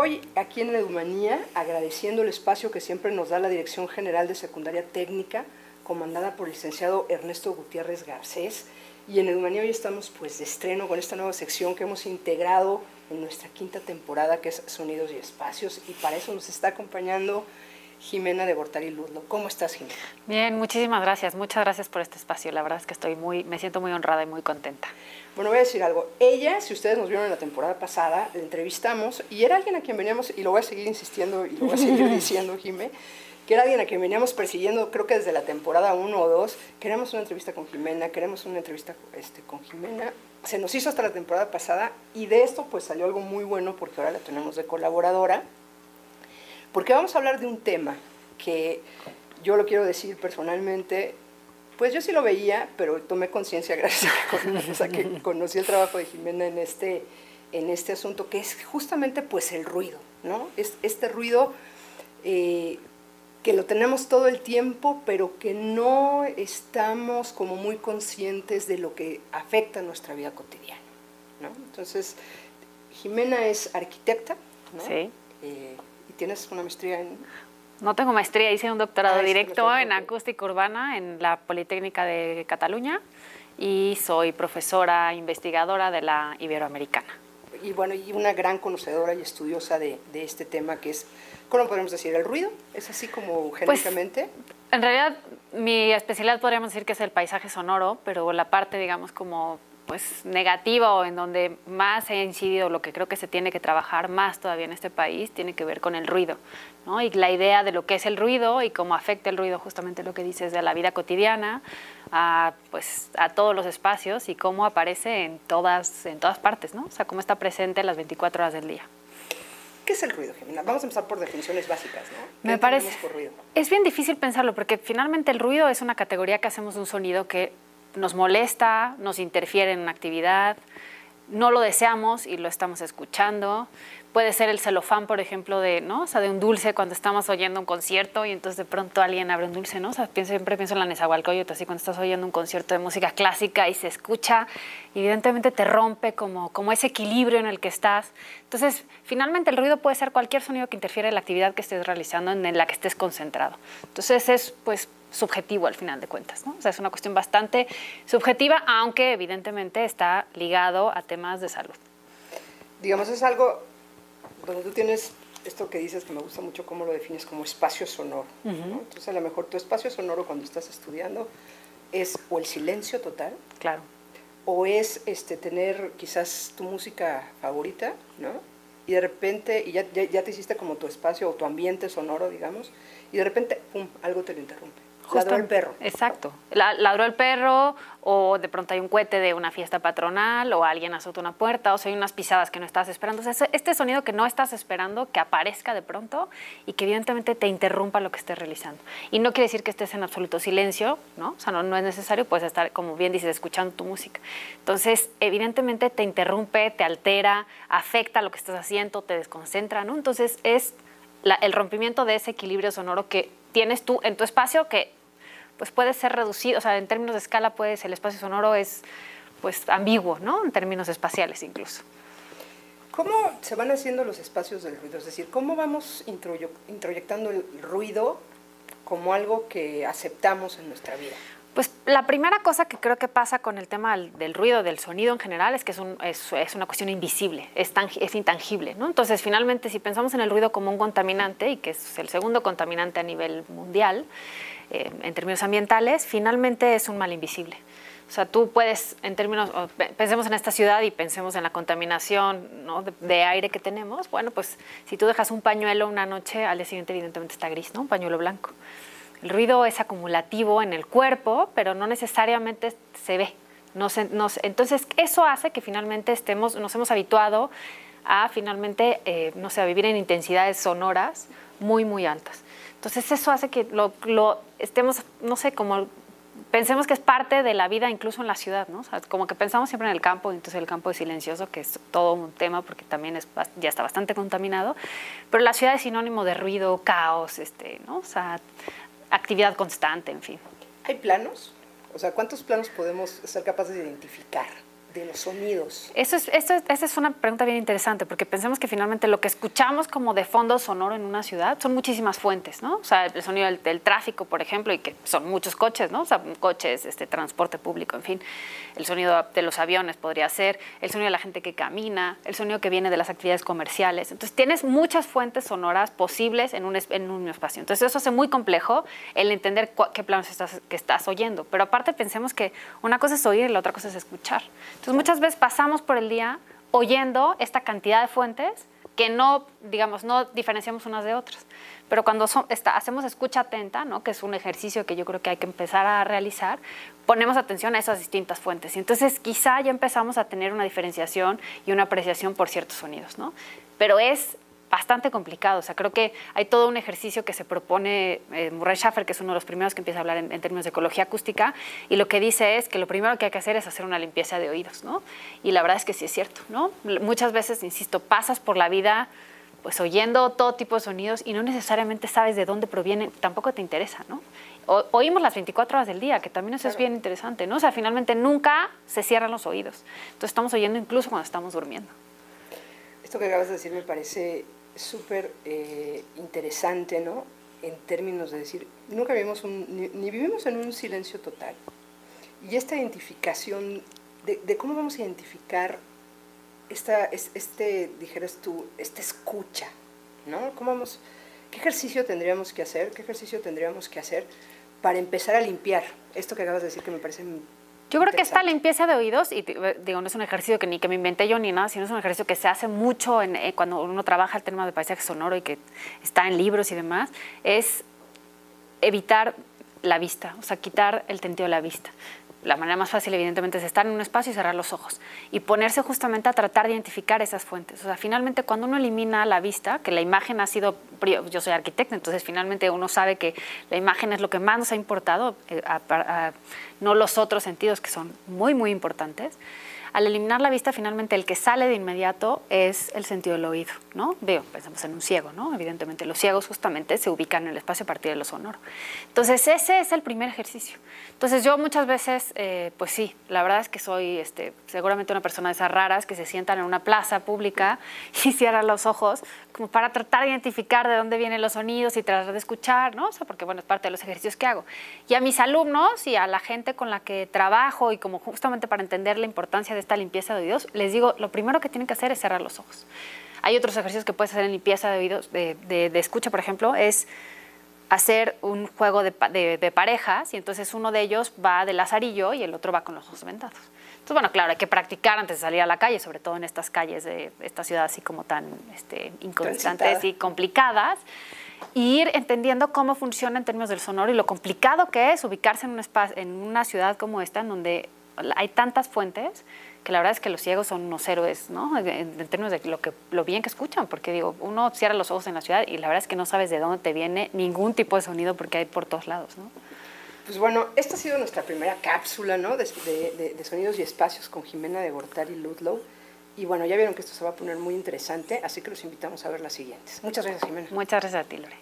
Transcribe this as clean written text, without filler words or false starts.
hoy aquí en Edumanía, agradeciendo el espacio que siempre nos da la Dirección General de Secundaria Técnica, comandada por el licenciado Ernesto Gutiérrez Garcés. Y en Edumanía hoy estamos pues de estreno con esta nueva sección que hemos integrado en nuestra quinta temporada, que es Sonidos y Espacios, y para eso nos está acompañando Jimena de Gortari Ludlow. ¿Cómo estás, Jimena? Bien, muchísimas gracias. Muchas gracias por este espacio. La verdad es que me siento muy honrada y muy contenta. Bueno, voy a decir algo. Ella, si ustedes nos vieron en la temporada pasada, la entrevistamos y era alguien a quien veníamos, y lo voy a seguir insistiendo y lo voy a seguir diciendo, Jimé, que era alguien a quien veníamos persiguiendo, creo que desde la temporada 1 o 2. Queremos una entrevista con Jimena, queremos una entrevista con Jimena. Se nos hizo hasta la temporada pasada y de esto pues salió algo muy bueno porque ahora la tenemos de colaboradora. Porque vamos a hablar de un tema que yo lo quiero decir personalmente, pues yo sí lo veía, pero tomé conciencia gracias a que conocí el trabajo de Jimena en este asunto, que es justamente pues el ruido, ¿no? Este ruido que lo tenemos todo el tiempo, pero que no estamos como muy conscientes de lo que afecta nuestra vida cotidiana, ¿no? Entonces, Jimena es arquitecta, ¿no? Sí. Y tienes una maestría en... No tengo maestría, hice un doctorado directo en acústica urbana en la Politécnica de Cataluña y soy profesora investigadora de la Iberoamericana. Y bueno, y una gran conocedora y estudiosa de este tema que es, ¿cómo podemos decir? ¿El ruido? ¿Es así como genéricamente? Pues, en realidad, mi especialidad podríamos decir que es el paisaje sonoro, pero la parte, digamos, como pues negativa o en donde más ha incidido lo que creo que se tiene que trabajar más todavía en este país tiene que ver con el ruido, ¿no? Y la idea de lo que es el ruido y cómo afecta el ruido, justamente lo que dices de la vida cotidiana, pues, a todos los espacios y cómo aparece en todas partes, ¿no? O sea, cómo está presente las 24 horas del día. ¿Qué es el ruido, Jimena? Vamos a empezar por definiciones básicas, ¿no? Me parece, por ruido? Es bien difícil pensarlo porque finalmente el ruido es una categoría que hacemos de un sonido que nos molesta, nos interfiere en una actividad, no lo deseamos y lo estamos escuchando. Puede ser el celofán, por ejemplo, ¿no? O sea, de un dulce cuando estamos oyendo un concierto y entonces de pronto alguien abre un dulce, ¿no? O sea, siempre pienso en la Nezahualcóyotl, así cuando estás oyendo un concierto de música clásica y se escucha, evidentemente te rompe como ese equilibrio en el que estás. Entonces, finalmente el ruido puede ser cualquier sonido que interfiere en la actividad que estés realizando, en la que estés concentrado. Entonces es, pues, subjetivo al final de cuentas, ¿no? O sea, es una cuestión bastante subjetiva, aunque evidentemente está ligado a temas de salud. Digamos, es algo donde tú tienes esto que dices, que me gusta mucho cómo lo defines como espacio sonoro, ¿no? Entonces, a lo mejor tu espacio sonoro cuando estás estudiando es o el silencio total, claro, o es tener quizás tu música favorita, ¿no? Y de repente, y ya te hiciste como tu espacio o tu ambiente sonoro, digamos, y de repente, pum, algo te lo interrumpe. Ladró el perro. Exacto. Ladró el perro, o de pronto hay un cohete de una fiesta patronal, o alguien azota una puerta, o sea, hay unas pisadas que no estás esperando. O sea, este sonido que no estás esperando, que aparezca de pronto y que evidentemente te interrumpa lo que estés realizando. Y no quiere decir que estés en absoluto silencio, ¿no? O sea, no es necesario, puedes estar, como bien dices, escuchando tu música. Entonces, evidentemente te interrumpe, te altera, afecta lo que estás haciendo, te desconcentra, ¿no? Entonces, es el rompimiento de ese equilibrio sonoro que tienes tú en tu espacio, que pues puede ser reducido, o sea, en términos de escala, pues el espacio sonoro es pues ambiguo, ¿no? En términos espaciales incluso. ¿Cómo se van haciendo los espacios del ruido? Es decir, ¿cómo vamos introyectando el ruido como algo que aceptamos en nuestra vida? Pues la primera cosa que creo que pasa con el tema del ruido, del sonido en general, es que es una cuestión invisible, es intangible, ¿no? Entonces, finalmente, si pensamos en el ruido como un contaminante, y que es el segundo contaminante a nivel mundial, en términos ambientales, finalmente es un mal invisible. O sea, tú puedes, pensemos en esta ciudad y pensemos en la contaminación, ¿no? de aire que tenemos. Bueno, pues si tú dejas un pañuelo una noche, al día siguiente evidentemente está gris, ¿no? Un pañuelo blanco. El ruido es acumulativo en el cuerpo, pero no necesariamente se ve. Entonces, eso hace que finalmente nos hemos habituado a finalmente, no sé, a vivir en intensidades sonoras muy, muy altas. Entonces, eso hace que lo estemos, no sé, como pensemos que es parte de la vida incluso en la ciudad, ¿no? O sea, como que pensamos siempre en el campo, y entonces el campo es silencioso, que es todo un tema porque también ya está bastante contaminado, pero la ciudad es sinónimo de ruido, caos, ¿no? O sea, actividad constante, en fin. ¿Hay planos? O sea, ¿cuántos planos podemos ser capaces de identificar de los sonidos? Esa es una pregunta bien interesante, porque pensemos que finalmente lo que escuchamos como de fondo sonoro en una ciudad son muchísimas fuentes, ¿no? O sea, el sonido del tráfico, por ejemplo, y que son muchos coches, ¿no? O sea, coches, transporte público, en fin. El sonido de los aviones podría ser, el sonido de la gente que camina, el sonido que viene de las actividades comerciales. Entonces, tienes muchas fuentes sonoras posibles en un mismo espacio. Entonces, eso hace muy complejo el entender qué planos estás oyendo. Pero aparte, pensemos que una cosa es oír y la otra cosa es escuchar. Entonces, muchas veces pasamos por el día oyendo esta cantidad de fuentes que no, digamos, no diferenciamos unas de otras. Pero cuando hacemos escucha atenta, ¿no? Que es un ejercicio que yo creo que hay que empezar a realizar, ponemos atención a esas distintas fuentes. Y entonces quizá ya empezamos a tener una diferenciación y una apreciación por ciertos sonidos, ¿no? Pero es bastante complicado. O sea, creo que hay todo un ejercicio que se propone Murray Schafer, que es uno de los primeros que empieza a hablar en términos de ecología acústica, y lo que dice es que lo primero que hay que hacer es hacer una limpieza de oídos, ¿no? Y la verdad es que sí es cierto, ¿no? Muchas veces, insisto, pasas por la vida pues oyendo todo tipo de sonidos y no necesariamente sabes de dónde provienen, tampoco te interesa, ¿no? Oímos las 24 horas del día, que también eso es bien interesante, ¿no? O sea, finalmente nunca se cierran los oídos. Entonces estamos oyendo incluso cuando estamos durmiendo. Esto que acabas de decir me parece súper interesante, ¿no? En términos de decir, nunca vivimos ni vivimos en un silencio total. Y esta identificación, de cómo vamos a identificar dijeras tú, esta escucha, ¿no? ¿Qué ejercicio tendríamos que hacer? ¿Qué ejercicio tendríamos que hacer para empezar a limpiar esto que acabas de decir que me parece yo creo que esta limpieza de oídos, y digo, no es un ejercicio que ni que me inventé yo ni nada, sino es un ejercicio que se hace mucho cuando uno trabaja el tema de paisaje sonoro y que está en libros y demás, es evitar la vista, o sea, quitar el sentido de la vista. La manera más fácil, evidentemente, es estar en un espacio y cerrar los ojos y ponerse justamente a tratar de identificar esas fuentes. O sea, finalmente, cuando uno elimina la vista, que la imagen ha sido... Yo soy arquitecta, entonces finalmente uno sabe que la imagen es lo que más nos ha importado, no los otros sentidos que son muy, muy importantes. Al eliminar la vista, finalmente, el que sale de inmediato es el sentido del oído, ¿no? Pensamos en un ciego, ¿no? Evidentemente, los ciegos justamente se ubican en el espacio a partir de lo sonoro. Entonces, ese es el primer ejercicio. Entonces, yo muchas veces, pues sí, la verdad es que soy seguramente una persona de esas raras que se sientan en una plaza pública y cierran los ojos como para tratar de identificar de dónde vienen los sonidos y tratar de escuchar, ¿no? O sea, porque, bueno, es parte de los ejercicios que hago. Y a mis alumnos y a la gente con la que trabajo y como justamente para entender la importancia de esta limpieza de oídos, les digo, lo primero que tienen que hacer es cerrar los ojos. Hay otros ejercicios que puedes hacer en limpieza de oídos, de escucha, por ejemplo, es hacer un juego de parejas y entonces uno de ellos va de lazarillo y el otro va con los ojos vendados. Entonces, bueno, claro, hay que practicar antes de salir a la calle, sobre todo en estas calles de esta ciudad así como tan inconstantes y complicadas, y ir entendiendo cómo funciona en términos del sonoro y lo complicado que es ubicarse en una ciudad como esta, en donde hay tantas fuentes, que la verdad es que los ciegos son unos héroes, ¿no? En términos de lo bien que escuchan, porque digo, uno cierra los ojos en la ciudad y la verdad es que no sabes de dónde te viene ningún tipo de sonido porque hay por todos lados, ¿no? Pues bueno, esta ha sido nuestra primera cápsula, ¿no? de sonidos y espacios con Jimena de Gortari Ludlow. Y bueno, ya vieron que esto se va a poner muy interesante, así que los invitamos a ver las siguientes. Muchas gracias, Jimena. Muchas gracias a ti, Lore.